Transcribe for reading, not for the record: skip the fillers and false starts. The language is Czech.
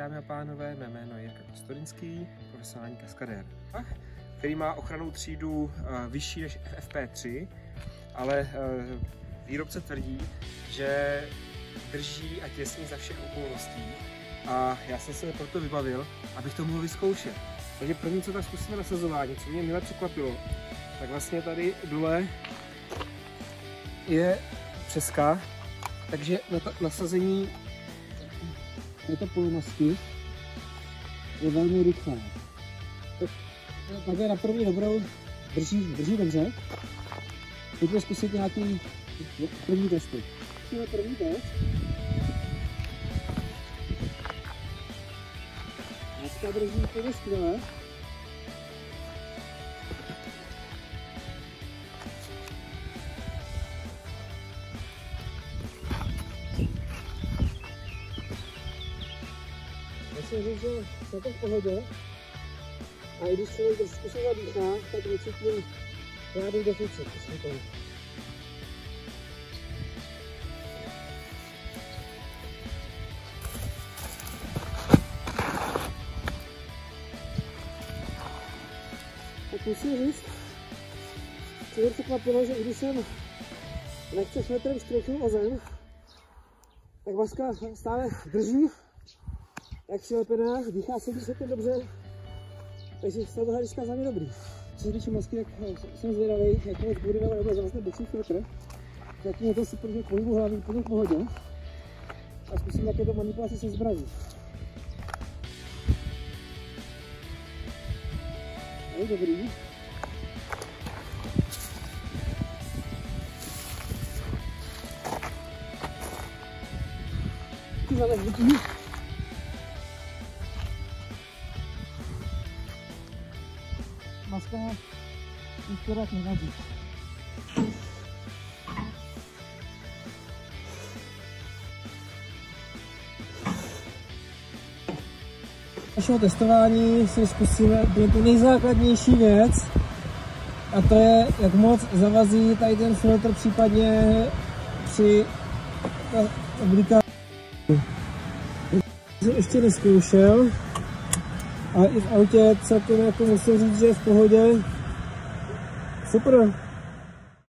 dámy a pánové, mé jméno je Jirka Kostodinský, profesionální kaskadér, který má ochrannou třídu vyšší než FFP3, ale výrobce tvrdí, že drží a těsní za všech okolností a já jsem se proto vybavil, abych to mohl vyzkoušet. Takže první, co tak zkusíme nasazování, co mě mile překvapilo, tak vlastně tady dole je přeska, takže nasazení této polomasky je velmi rychlé. Takhle na první dobrou drží dobře. Pojďme zkusit nějaký první testy. Zkusíme první test. Maska drží úplně skvěle. Musím říct, že jsem to v pohodě a i když člověk trošku se zadýchá, tak necítím žádný deficit. Tak musím říct, že mě překvapilo, že i když jsem lehce šmetrem střechnul o zem, tak maska stále drží jak přilepená, dýchá se celkem dobře, takže z toho hlediska za mě dobrý. Co se týče masky, tak jsem zvědavý, jak moc bude, ale nebude zase boční filtr. Zatím je to super, že pohybu hlavy úplně v pohodě. A zkusím jaké to manipulaci se zbrazí. Je dobrý. Ty zalezbutí. Maska nikterak nevadí. Našeho testování si zkusíme tu nejzákladnější věc, a to je, jak moc zavazí tady ten filtr, případně při aplikaci. Jsem ještě nezkoušel. A i v autě celkem jako musím říct, že je v pohodě. Super.